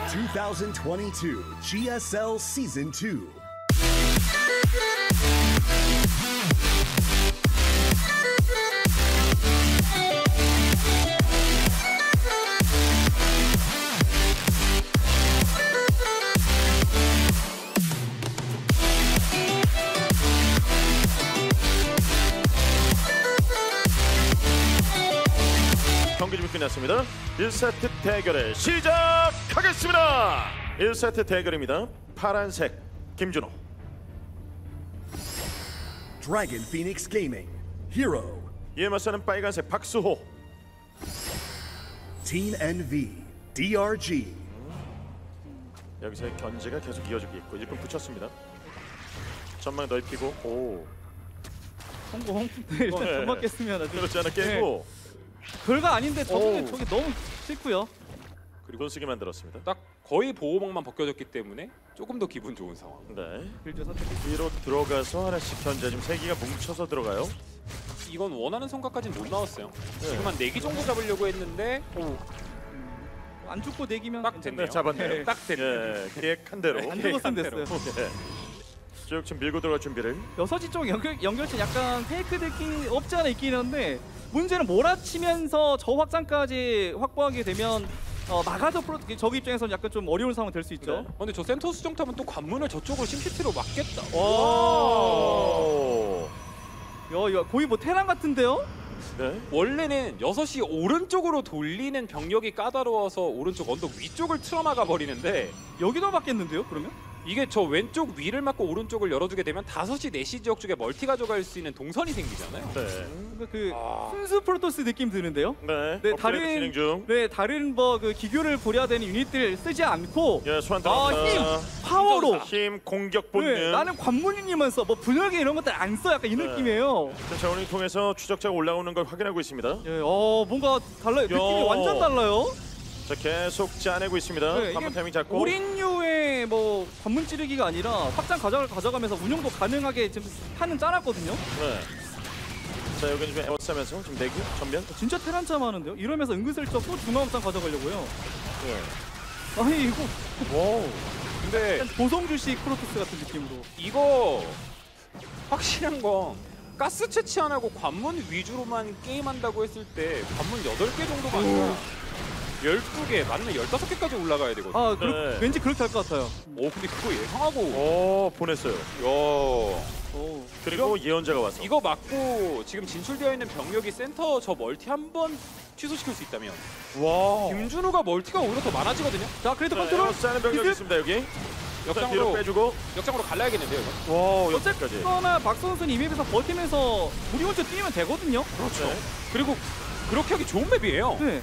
2022 GSL Season 2. 경기 준비 끝났습니다. 1세트 대결을 시작하겠습니다. 1세트 대결입니다. 파란색 김준호, Dragon Phoenix Gaming, Hero, 이에 맞서는 빨간색 박수호, Team NV, DRG, 여기서의 견제가 계속 이어지고 있고 일꾼 붙였습니다. 전망 넓히고 오 성공. 네, 일단 네. 점막 깼으면 아주 그렇지 않아 깨고 별거 아닌데 오. 저게 너무 싫고요. 그리고 돈 쓰게 만들었습니다. 딱 거의 보호막만 벗겨졌기 때문에 조금 더 기분 좋은 상황. 네. 빌드 선택. 뒤로 들어가서 하나씩 견제. 지금 3기가 뭉쳐서 들어가요. 이건 원하는 성과까지는 못 나왔어요. 네. 지금 한 4기 정도 잡으려고 했는데 안 죽고 내기면 딱 됐네요. 네, 잡았네요. 네. 딱 됐네요. 예, 계획한 대로. 안 죽었으면 대로. 됐어요. 예. 쭉 지금 밀고 들어갈 준비를. 6시 쪽 연결체 약간 페이크 느낌이 없지 않아 있긴 한데 문제는 몰아치면서 저 확장까지 확보하게 되면 마가더 프로 저기 입장에서는 약간 좀 어려운 상황 될 수 있죠. 네. 근데 저 센터 수정탑은 또 관문을 저쪽으로 심시티로 막겠다. 오. 야, 이거 거의 뭐 테란 같은데요? 네. 원래는 6시 오른쪽으로 돌리는 병력이 까다로워서 오른쪽 언덕 위쪽을 틀어막아 버리는데 여기도 맞겠는데요? 그러면? 이게 저 왼쪽 위를 막고 오른쪽을 열어주게 되면 5시, 4시 지역 쪽에 멀티 가져갈 수 있는 동선이 생기잖아요. 네. 그 아. 순수 프로토스 느낌 드는데요? 네. 네, 업그레이드 진행 중. 다른 뭐 그 기교를 고려되는 유닛들 쓰지 않고 예, 소환 아, 들어갑니다. 힘, 파워로 힘, 공격 본능. 네, 나는 관문이니만 써. 뭐 분열기 이런 것들 안 써. 약간 이 네. 느낌이에요. 자원을 통해서 추적자가 올라오는 걸 확인하고 있습니다. 예, 뭔가 달라요. 느낌이 야. 완전 달라요. 자, 계속 짜내고 있습니다. 네, 한번 이게 타이밍 잡고. 올인류의 뭐 관문 찌르기가 아니라 확장 가져가면서 운영도 가능하게 지금 하는 짜놨거든요. 네. 자, 여기는 지금 에워싸면서 지금 내기 전면. 진짜 테란참 하는데요. 이러면서 은근슬쩍 또 중앙 확장 가져가려고요. 네. 아니 이거 오. 근데 약간 도성주식 프로토스 같은 느낌으로. 이거 확실한 건 가스 채취 안 하고 관문 위주로만 게임한다고 했을 때 관문 8개 정도가 아니라 12개, 맞는 15개까지 올라가야 되거든요. 아, 네. 왠지 그렇게 할 것 같아요. 오, 근데 그거 예상하고 오, 보냈어요. 야, 오. 그리고 예언자가 왔어. 이거 맞고 지금 진출되어 있는 병력이 센터 저 멀티 한 번 취소시킬 수 있다면 와. 김준호가 멀티가 오히려 더 많아지거든요. 자, 그래도 자, 컨트롤. 에워싸는 병력이 기습. 있습니다, 여기. 역장으로 뒤로 빼주고. 역장으로 갈라야겠는데요, 이거. 와, 여기까지. 어쨌거나 박수 선수는 이 맵에서 버티면서 우리 혼자 뛰면 되거든요. 그렇죠. 그리고 그렇게 하기 좋은 맵이에요. 네.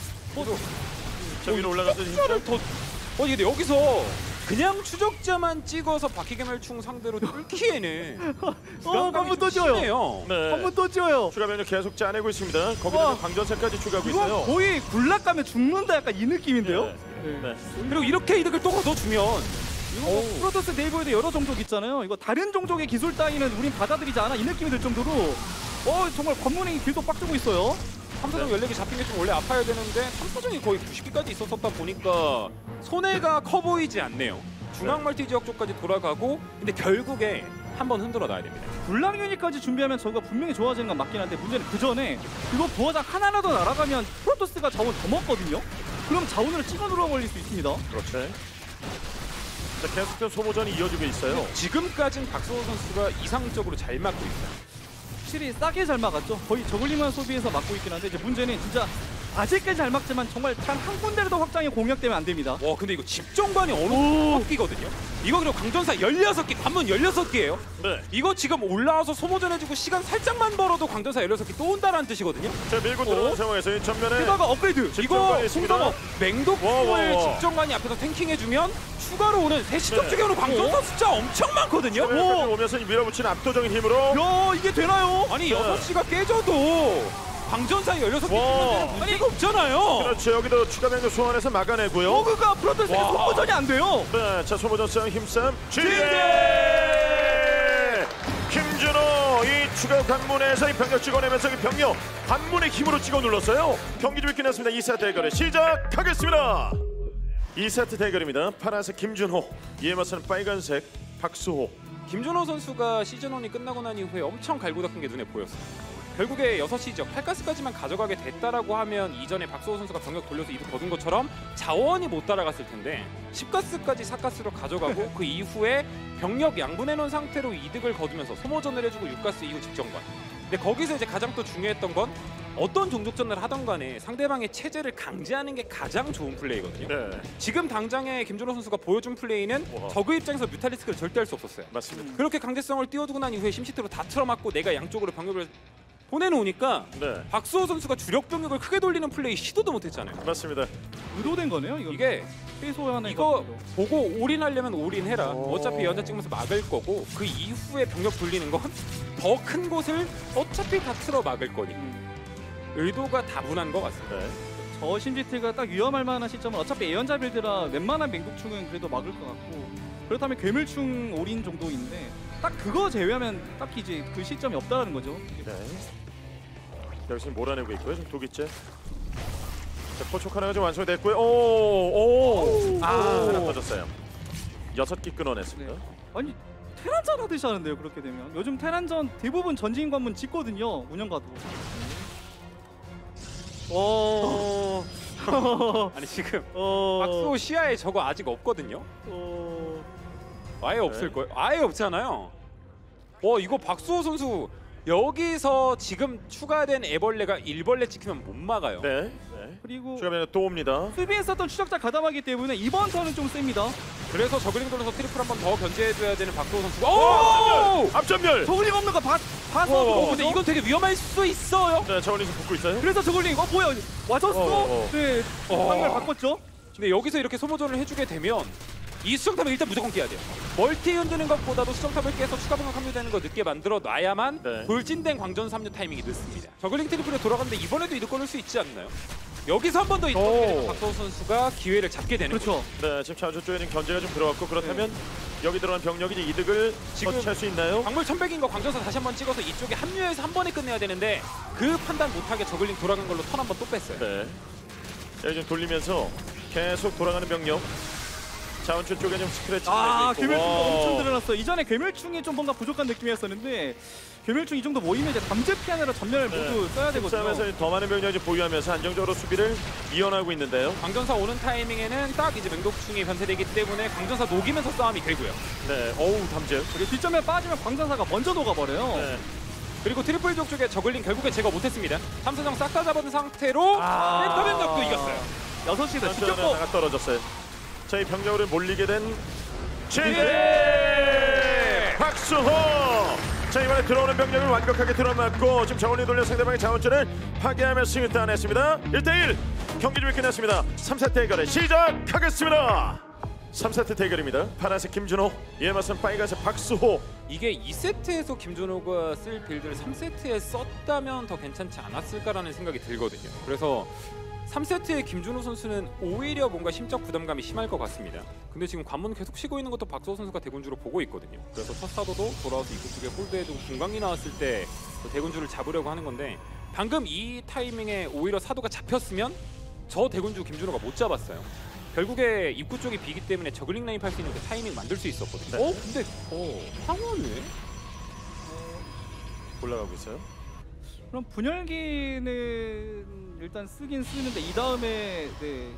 자, 위로 올라가서 추적자를 더 근데 여기서 그냥 추적자만 찍어서 바퀴개멸충 상대로 뚫기에는 한번 또 지어요. 심해요. 네. 한 번 또 지어요. 추가 병력 계속 짜내고 있습니다. 와. 거기다가 광전사까지 추가하고 이거 있어요. 거의 굴락 가면 죽는다 약간 이 느낌인데요. 네. 네. 그리고 이렇게 이득을 또 거둬주면 이거 뭐 프로토스 네이버에도 여러 종족 있잖아요. 이거 다른 종족의 기술 따위는 우린 받아들이지 않아 이 느낌이 들 정도로 정말 관문이 길도 빡 주고 있어요. 탐사정 14개 잡힌 게 좀 원래 아파야 되는데 탐사정이 거의 90개까지 있었다 보니까 손해가 커 보이지 않네요. 중앙 멀티 지역 쪽까지 돌아가고 근데 결국에 한번 흔들어 놔야 됩니다. 굴락 유닛까지 준비하면 저거 분명히 좋아지는 건 맞긴 한데 문제는 그 전에 그거 부하장 하나라도 날아가면 프로토스가 자원 더 먹거든요. 그럼 자원으로 찍어 누르어 걸릴 수 있습니다. 그렇지. 자, 계속해서 소모전이 이어지고 있어요. 지금까진 박서호 선수가 이상적으로 잘 맞고 있다. 확실히 싸게 잘 막았죠. 거의 저글링만 소비해서 막고 있긴 한데 이제 문제는 진짜 아직까지 잘 막지만 정말 단 한 군데라도 확장이 공략되면 안 됩니다. 와 근데 이거 집정관이 어느 정도 바뀌거든요. 이거 그리고 강전사 16개, 관문 16개예요. 네. 이거 지금 올라와서 소모전 해주고 시간 살짝만 벌어도 강전사 16개 또 온다라는 뜻이거든요. 자, 밀고 들어가는 상황에서 이 전면에 게다가 업그레이드. 이거 있습니다. 송성업 맹독포의 와. 집정관이 앞에서 탱킹해주면 추가로 오는 3시 쪽 네. 쪽에 오는 광전사 숫자 엄청 많거든요. 오. 오면서 밀어붙이는 압도적인 힘으로. 야 이게 되나요? 아니 네. 6시가 깨져도 광전사에 16개 와. 뜨는 문제가 없잖아요. 그렇죠. 여기도 추가 병력 소환해서 막아내고요. 버그가 프로토스에게 와. 소모전이 안 돼요. 네, 자, 소모전 싸움 힘싸움 진행! 김준호 이 추가 관문에서 이 병력 찍어내면서 이 병력 관문의 힘으로 찍어 눌렀어요. 경기 좀 끝났습니다. 2사 대결을 시작하겠습니다. 2세트 대결입니다. 파란색 김준호, 이에 맞서는 빨간색 박수호. 김준호 선수가 시즌1이 끝나고 난 이후에 엄청 갈고 닦은 게 눈에 보였어요. 결국에 6시 지역 8가스까지만 가져가게 됐다라고 하면 이전에 박수호 선수가 병력 돌려서 이득 거둔 것처럼 자원이 못 따라갔을 텐데 10가스까지 4가스로 가져가고 그 이후에 병력 양분해 놓은 상태로 이득을 거두면서 소모전을 해주고 6가스 이후 직전관. 근데 거기서 이제 가장 또 중요했던 건 어떤 종족전을 하던 간에 상대방의 체제를 강제하는 게 가장 좋은 플레이거든요. 네, 지금 당장에 김준호 선수가 보여준 플레이는 우와. 저그 입장에서 뮤탈리스크를 절대 할 수 없었어요. 맞습니다. 그렇게 강제성을 띄워두고 난 이후에 심시트로 다 틀어막고 내가 양쪽으로 병력을 보내놓으니까 네, 박수호 선수가 주력 병력을 크게 돌리는 플레이 시도도 못했잖아요. 맞습니다. 의도된 거네요. 이게 최소한의 이거 것들로. 보고 올인하려면 올인해라. 오. 어차피 연자 찍으면서 막을 거고 그 이후에 병력 돌리는 건 더 큰 곳을 어차피 다 틀어 막을 거니 의도가 다분한 것 같습니다. 네, 저 심지트가 딱 위험할 만한 시점은 어차피 예언자 빌드라 웬만한 맹독충은 그래도 막을 것 같고, 그렇다면 괴물충 올인 정도인데 딱 그거 제외하면 딱히 이제 그 시점이 없다는 거죠. 네. 여기서 몰아내고 있고요. 지금 독이째. 자, 포촉 하나가 좀 완성이 됐고요. 하나 터졌어요. 6기 끊어냈습니다. 네. 아니 테란전 하듯이 하는데요. 그렇게 되면 요즘 테란전 대부분 전진 관문 짓거든요. 운영가도. 아니 지금 어. 박수호 시야에 저거 아직 없거든요. 아예 없을 거예요. 아예 없잖아요. 이거 박수호 선수 여기서 지금 추가된 애벌레가 1벌레 찍히면 못 막아요. 네. 네. 그리고 추가면 또 옵니다. 수비에 썼던 추적자 가담하기 때문에 이번 턴은 좀 셉니다. 그래서 저글링 돌려서 트리플 한 번 더 견제해줘야 되는 박수호 선수가 앞전멸. 저글링 없는 거 봐서 근데 이건 되게 위험할 수 있어요. 네, 저울링 붙고 있어요. 그래서 저글링 뭐야 와줬어? 네 방향을 어. 바꿨죠. 근데 여기서 이렇게 소모전을 해주게 되면 이 수정탑을 일단 무조건 깨야 돼요. 멀티 흔드는 것보다도 수정탑을 깨서 추가 병력 합류되는 거 늦게 만들어 놔야만 네. 돌진된 광전 3류 타이밍이 늦습니다. 저글링 트리플에 돌아가는데 이번에도 이득 거둘 수 있지 않나요? 여기서 한 번 더 이득 거두게 되면 박서우 선수가 기회를 잡게 되는 거죠. 그렇죠. 네, 지금 차원전 쪽에는 견제가 좀 들어갔고 그렇다면 여기 들어간 병력이 이제 이득을 지금 터치할 수 있나요? 광물 1100인 거 광전사 다시 한 번 찍어서 이쪽에 합류해서 한 번에 끝내야 되는데 그 판단 못하게 저글링 돌아간 걸로 턴 한 번 또 뺐어요. 네. 여기 좀 돌리면서 계속 돌아가는 병력. 자원줄 쪽에 좀 스크래치. 괴멸충도 엄청 늘어났어요. 이전에 괴멸충이 좀 뭔가 부족한 느낌이었었는데 괴멸충 이 정도 모이면 이제 담제 피하느라 전멸 모두 써야 되거든요. 싸움에서 더 많은 병력이 보유하면서 안정적으로 수비를 이어나가고 있는데요. 광전사 오는 타이밍에는 딱 이제 맹독충이 변태되기 때문에 광전사 녹이면서 싸움이 되고요. 네, 어우 담제. 그리고 뒷점에 빠지면 광전사가 먼저 녹아버려요. 네. 그리고 트리플 지역 쪽에 저글링 결국에 제거 못했습니다. 탐사정 싹 다 잡은 상태로 센터 병력도 이겼어요. 6시도 지켰고 지켰고 하나 떨어졌어요. 자, 이 병력으로 몰리게 된 네. 박수호. 자, 이번에 들어오는 병력을 완벽하게 들어맞고 지금 저울링 돌려 상대방의 자원줄을 파괴하며 승을 따냈습니다. 1대1 경기 준비 끝났습니다. 3세트 대결을 시작하겠습니다. 3세트 대결입니다. 파란색 김준호, 이에 맞선 빨간색 박수호. 이게 2세트에서 김준호가 쓸 빌드를 3세트에 썼다면 더 괜찮지 않았을까라는 생각이 들거든요. 그래서 3세트의 김준호 선수는 오히려 뭔가 심적 부담감이 심할 것 같습니다. 근데 지금 관문 계속 쉬고 있는 것도 박수호 선수가 대군주로 보고 있거든요. 그래서 첫 사도도 돌아와서 입구 쪽에 홀드해두고 중강이 나왔을 때 대군주를 잡으려고 하는 건데 방금 이 타이밍에 오히려 사도가 잡혔으면 저 대군주 김준호가 못 잡았어요. 결국에 입구 쪽이 비기 때문에 저글링 라인 팔 수 있는 그 타이밍 만들 수 있었거든요. 네. 근데 상황이 올라가고 있어요. 그럼 분열기는 일단 쓰긴 쓰는데 이 다음에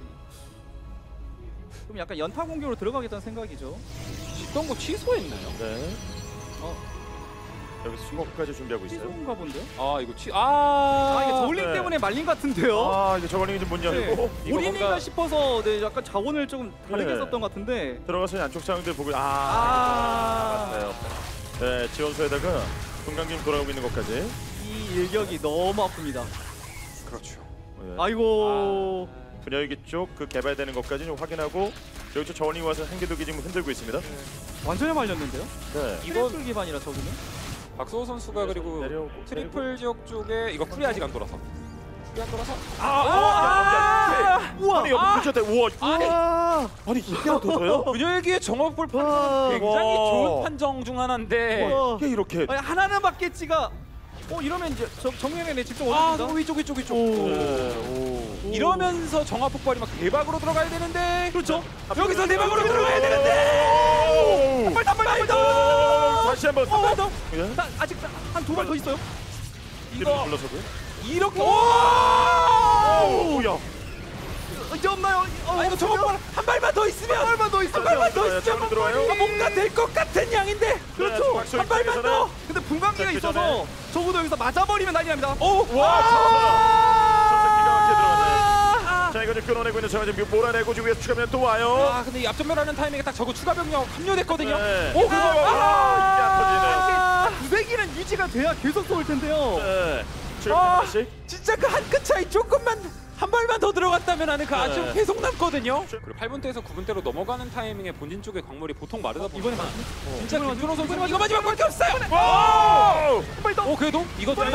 좀 약간 연타 공격으로 들어가겠다는 생각이죠. 있던 거 취소했나요? 네. 어. 여기 스모크까지 준비하고 있어요. 취소인가 본데요? 이거 이게 아 저울링 네. 때문에 말린 것 같은데요. 이제 저걸링이 좀 문 열고 네. 이거 올인인가 뭔가- 싶어서 약간 자원을 좀 다르게 네. 썼던 것 같은데. 들어가서 안쪽 상황들 보고 아. 네, 지원소에다가 동강님 돌아오고 있는 것까지. 이 일격이 너무 아픕니다. 그렇죠. 네. 아이고. 분열기 쪽 그 개발되는 것까지 좀 확인하고 여기서 저울링 와서 한개두개 지금 흔들고 있습니다. 완전히 말렸는데요? 네. 이건 트리플 기반이라 저기는. 박수호 선수가 그리고 내려오고, 트리플 지역 쪽에 이거 풀이 아직 안 돌아서. 풀이 안 돌아서. 우와. 아니 옆에 붙였대. 우와. 아니 이게 어떠세요? 분열기의 정업볼 판정 와. 굉장히 와. 좋은 판정 중 하나인데. 우와. 이게 이렇게. 아니, 하나는 맞겠지가. 이러면 이제 정면에 직접 올립니다. 위쪽. 네. 오. 이러면서 정화 폭발이 막 대박으로 들어가야 되는데 그렇죠. 여기서 대박으로 들어가야 되는데 한 발 더. 다시 한번. 한발 더. 예? 아직 한 두 발 더 있어요. 이거 불러서고요. 이렇게 오야. 이제 없나요? 이거 저거 한 발만 더 있으면 한 발만 더 있으면 들어와요. 뭔가 될 것 같은 양인데 그렇죠. 박수영 한 발만 입장에서는 더. 근데 분광기가 자, 그 있어서 전에. 적어도 여기서 맞아버리면 난리 납니다. 와, 기가 막히게 들어갔네. 자, 이거 지금 끊어내고 있는 상황 지금 몰아내고 지금 위에서 추가면 또 와요. 아 근데 이 앞전멸하는 타이밍에 딱 저거 추가 병력 합류됐거든요. 네. 오 이게 안 구세기는 유지가 돼야 계속 쏠 텐데요. 네. 지금 아, 다시. 진짜 그 한 끗 차이 조금만 한 발만 더 들어갔다면 하는 그 아쉬움 네. 계속 남거든요. 그리고 8분대에서 9분대로 넘어가는 타이밍에 본진 쪽에 광물이 보통 마르다 보니까 이번에 진짜 김준호 선수 이거 마지막밖에 없어요. 와우! 한발 더. 그래도 이거 좀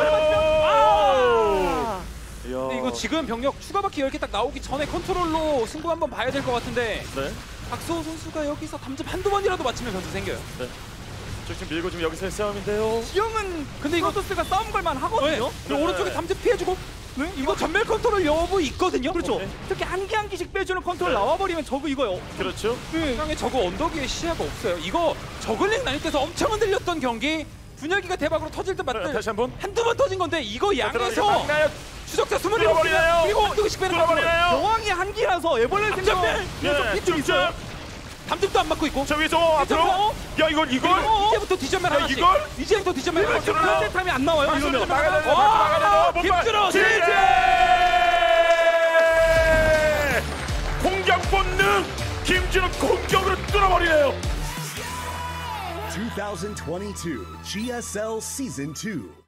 근데 이거 지금 병력 추가 바퀴 10개 딱 나오기 전에 컨트롤로 승부 한번 봐야 될 것 같은데 네. 박수호 선수가 여기서 담즙 한두 번이라도 맞추면 변수 생겨요. 지금 밀고 지금 여기서의 싸움인데요. 지형은 근데 이거 토스가 싸움 걸만 네. 하거든요. 그리고 오른쪽에 담즙 피해주고 네? 이거 전멸 컨트롤 여부 있거든요. 그렇죠. 네. 특히 한 개씩 빼주는 컨트롤 네. 나와버리면 저거 이거요. 그렇죠. 상에 저거 언덕 위에 시야가 없어요. 이거 저글링 나뉠 때서 엄청 흔들렸던 경기 분열기가 대박으로 터질 때 맞들 다시 한번. 한두 번 터진 건데 이거 양에서 막나요? 추적자 27명 뚫어버리나요? 그리고 한두개씩 빼는 거 뚫어버리나요? 여왕이 한기라서 애벌레 생겨. 예, 피좀 있어요. 담즙도 안 맞고 있고 저 위에서 앞으로. 야, 이걸. 이제부터 뒤전멸 야, 하나씩 이걸? 이제부터 뒤전멸 이걸 하나씩 뚫어요? 그런데 타임이 안 나와요. 이러면. 막아야 돼. 와, 막아야 돼. 김준호 지제! 공격 본능. 김준호 공격으로 뚫어버리네요. 2022 GSL Season 2.